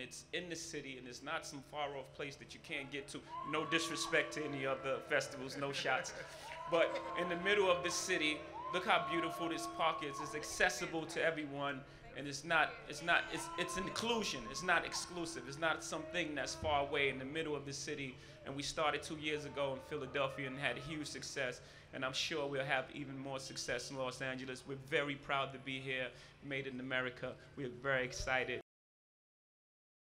it's in the city, and it's not some far off place that you can't get to. No disrespect to any other festivals, no shots. But in the middle of the city, look how beautiful this park is. It's accessible to everyone, and it's inclusion. It's not exclusive. It's not something that's far away in the middle of the city. And we started 2 years ago in Philadelphia and had huge success. And I'm sure we'll have even more success in Los Angeles. We're very proud to be here, made in America. We're very excited.